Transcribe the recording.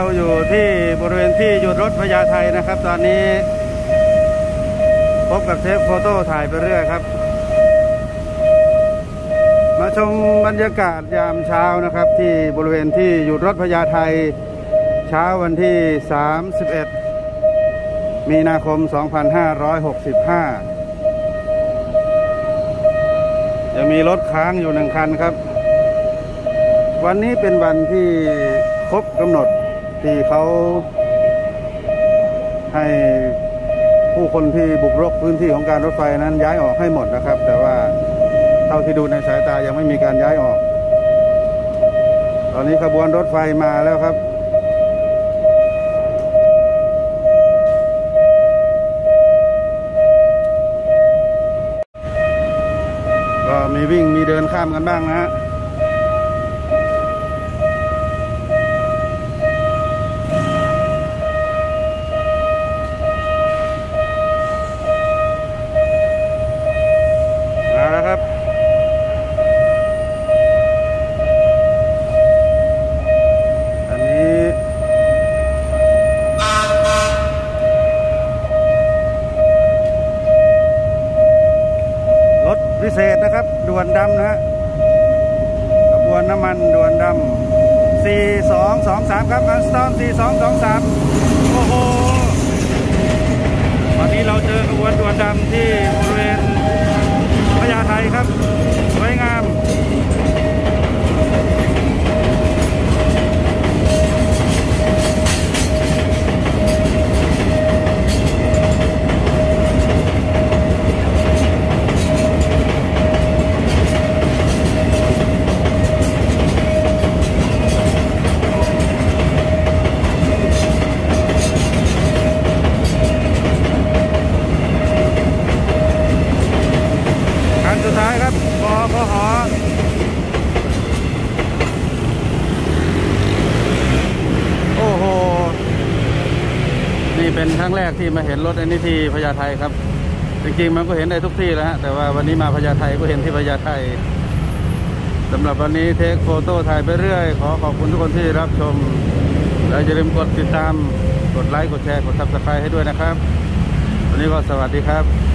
เราอยู่ที่บริเวณที่หยุดรถพญาไทนะครับตอนนี้พบกับเทปโฟโต้ถ่ายไปเรื่อยครับมาชมบรรยากาศยามเช้านะครับที่บริเวณที่หยุดรถพญาไทเช้าวันที่31มีนาคม2565ยังมีรถค้างอยู่1 คันครับวันนี้เป็นวันที่ครบกำหนดที่เขาให้ผู้คนที่บุกรุกพื้นที่ของการรถไฟนั้นย้ายออกให้หมดนะครับแต่ว่าเท่าที่ดูในสายตายังไม่มีการย้ายออกตอนนี้ขบวนรถไฟมาแล้วครับก็มีวิ่งมีเดินข้ามกันบ้างนะฮะมาแล้วครับอันนี้รถพิเศษนะครับด่วนดำนะฮะขบวนน้ำมันด่วนดำ4223ครับอันสตอม4223โอ้โหวันนี้เราเจอขบวนด่วนดำที่บริเวณพญาไทครับสวยงามสุดท้ายครับบขหโอ้โหนี่เป็นครั้งแรกที่มาเห็นรถอันนี้ที่พญาไทครับจริงๆมันก็เห็นได้ทุกที่แล้วฮะแต่ว่าวันนี้มาพญาไทก็เห็นที่พญาไทสำหรับวันนี้เทคโฟโต้ถ่ายไปเรื่อยขอขอบคุณทุกคนที่รับชมและอย่าลืมกดติดตามกดไลค์กดแชร์กดซับสไครต์ให้ด้วยนะครับวันนี้ก็สวัสดีครับ